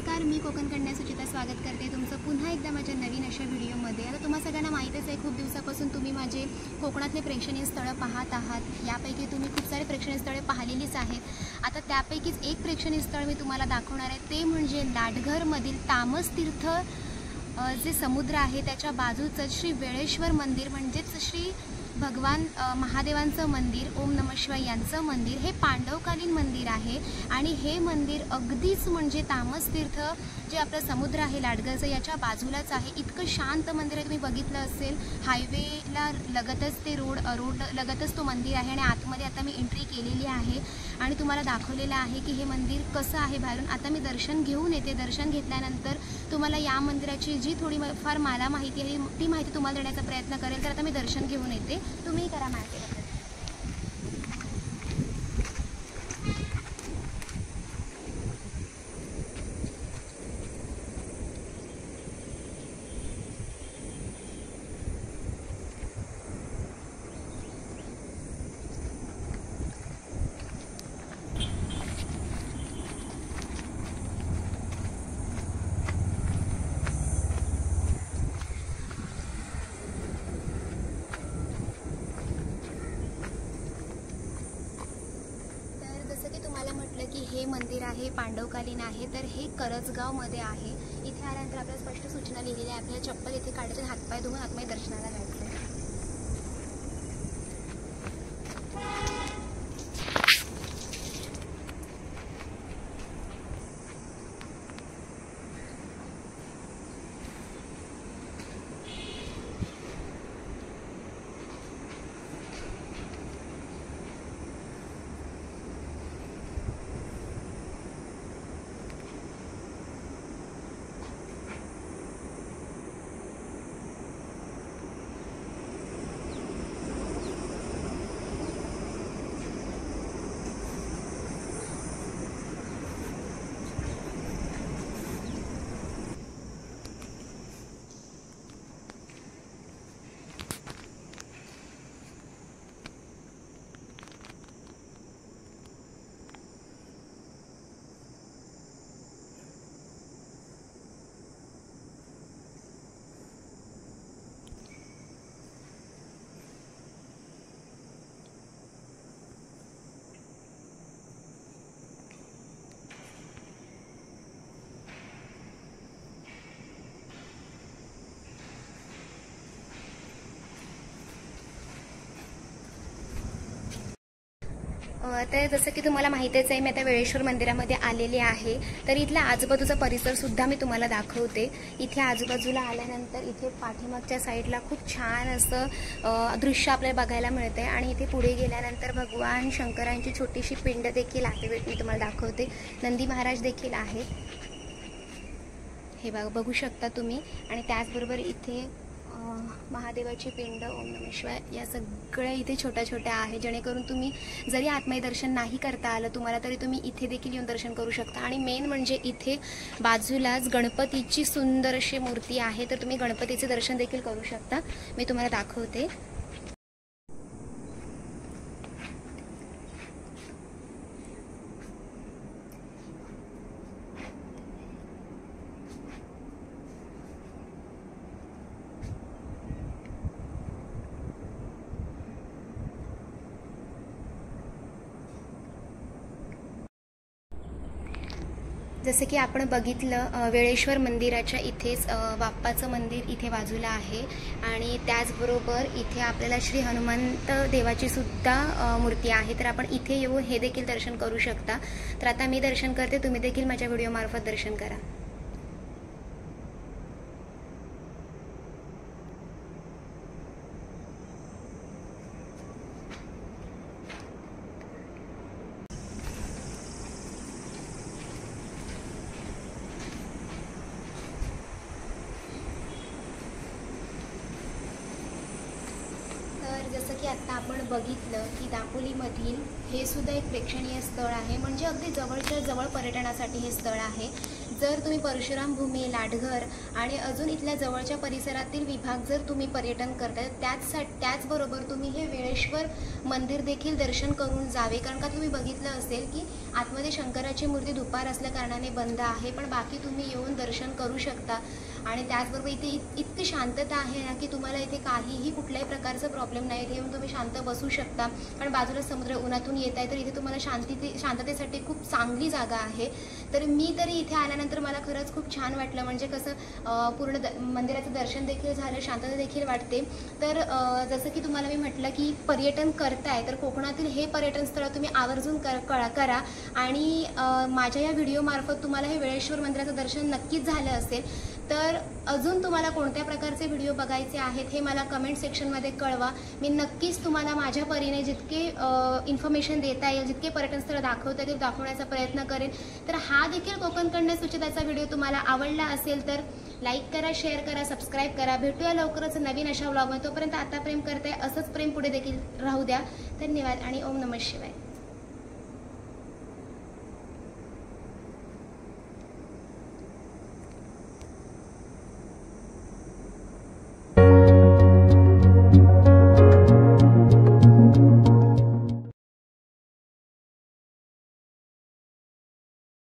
नमस्कार, मी कोकण कन्या सुचिता स्वागत करते तुमचं पुन्हा एकदा माझ्या नवीन अशा व्हिडिओमध्ये। आता तुम्हा सगळ्यांना माहितीच आहे, खूप दिवसापासून तुम्ही माझे कोकणातले प्रेक्षणीय स्थळं पाहत आहात। यापैकी तुम्ही खूप सारे प्रेक्षणीय स्थळे पाहिलेलीच आहेत। आता त्यापैकीच एक प्रेक्षणीय स्थळ मी तुम्हाला दाखवणार आहे, ते म्हणजे लाडघरमधील तामस तीर्थ जे समुद्र आहे त्याच्या बाजूचं श्री वेळेश्वर मंदिर, म्हणजेच श्री भगवान महादेवांचं मंदिर, ओम नमः शिवाय यांचं मंदिर। हे पांडवकालीन मंदिर आहे आणि हे मंदिर अगदीच म्हणजे तामस तीर्थ जे आपलं समुद्र आहे लाडघरचं याच्या बाजूलाच आहे। इतकं शांत मंदिर आहे, तुम्ही बघितलं असेल, हायवेला लगतच ते रोड लगतच तो मंदिर आहे आणि आतमध्ये आता मी एंट्री केलेली आहे आणि तुम्हाला दाखवलेलं आहे की हे मंदिर कसं आहे बाहेरून। आता मी दर्शन घेऊन येते, दर्शन घेतल्यानंतर तुम्हाला या मंदिराची जी थोडी फार मला माहिती आहे ती माहिती तुम्हाला देण्याचा प्रयत्न करेल। तर आता मी दर्शन घेऊन येते, तुम्ही करा माहिती। की हे मंदिर आहे पांडवकालीन आहे, तर हे करजगावमध्ये आहे। इथे आल्यानंतर आपल्याला स्पष्ट सूचना लिहिलेली आहे, आपल्याला चप्पल इथे काढायचे, हातपाय धुवून आतमध्ये दर्शनाला जायचं। तर जसं की तुम्हाला माहितीच आहे, मी आता वेळेश्वर मंदिरामध्ये आलेले आहे। तर इथला आजूबाजूचा परिसर सुद्धा मी तुम्हाला दाखवते। इथे आजूबाजूला आल्यानंतर इथे पाठीमागच्या साईडला खूप छान असं दृश्य आपल्याला बघायला मिळते आणि इथे पुढे गेल्यानंतर भगवान शंकरांची छोटीशी पिंड देखील आहे, मी तुम्हाला दाखवते। नंदी महाराज देखील आहेत, हे बघू शकता तुम्ही। आणि त्याचबरोबर इथे महादेवाची पिंड, ओम नमः शिवाय या सगळ्या इथे छोट्या छोट्या आहे, जेणेकरून तुम्ही जरी आत्मय दर्शन नाही करता आलं तुम्हाला तरी तुम्ही इथे देखील येऊन दर्शन करू शकता। आणि मेन म्हणजे इथे बाजूलाच गणपतीची सुंदर अशी मूर्ती आहे, तर तुम्ही गणपतीचे दर्शन देखील करू शकता, मी तुम्हाला दाखवते। जसे की आपण बघितलं, वेळेश्वर मंदिराच्या इथेच बाप्पाचं मंदिर इथे बाजूला आहे आणि त्याचबरोबर इथे आपल्याला श्री हनुमंत देवाची सुद्धा मूर्ती आहे, तर आपण इथे येऊन हे देखील दर्शन करू शकता। तर आता मी दर्शन करते, तुम्ही देखील माझ्या व्हिडिओमार्फत दर्शन करा। जसं की आता आपण बघितलं की दापोलीमधील हे सुद्धा एक प्रेक्षणीय स्थळ आहे, म्हणजे अगदी जवळच्या जवळ पर्यटनासाठी हे स्थळ आहे। जर तुम्ही परशुराम भूमी, लाटघर आणि अजून इथल्या जवळच्या परिसरातील विभाग जर तुम्ही पर्यटन करताय, त्याचबरोबर तुम्ही हे वेळेश्वर मंदिर देखील दर्शन करून जावे। कारण का तुम्ही बघितलं असेल की आतमध्ये शंकराची मूर्ती दुपार असल्या कारणाने बंद आहे, पण बाकी तुम्ही येऊन दर्शन करू शकता। आणि त्याचबरोबर इथे इतकी शांतता आहे ना की तुम्हाला इथे काहीही कुठल्याही प्रकारचा प्रॉब्लेम नाही, इथे येऊन तुम्ही शांत बसू शकता। कारण बाजूला समुद्र, उन्हातून येत आहे तर इथे तुम्हाला शांततेसाठी खूप चांगली जागा आहे। तर मी तरी इथे आल्यानंतर मला खरंच खूप छान वाटलं, म्हणजे कसं पूर्ण मंदिराचं दर्शन देखील झालं, शांतता देखील वाटते। तर जसं की तुम्हाला मी म्हटलं की पर्यटन करताय तर कोकणातील हे पर्यटन स्थळ तुम्ही आवर्जून करा आणि माझ्या या व्हिडिओमार्फत तुम्हाला हे वेळेश्वर मंदिराचं दर्शन नक्कीच झालं असेल। तर अजून तुम्हाला कोणत्या प्रकारचे व्हिडिओ बघायचे आहेत हे मला कमेंट सेक्शनमध्ये कळवा। मी नक्कीच तुम्हाला माझ्या परीने जितके इन्फॉर्मेशन देता येईल, जितके पर्यटन स्थळ दाखवता येतील दाखवण्याचा प्रयत्न करेन। तर हा देखील कोकण कन्या सुचिताचा व्हिडिओ तुम्हाला आवडला असेल तर लाईक करा, शेअर करा, सबस्क्राईब करा। भेटूया लवकरच नवीन अशा व्लॉगमध्ये। तोपर्यंत आता प्रेम करताय असंच प्रेम पुढे देखील राहू द्या। धन्यवाद आणि ओम नमः शिवाय।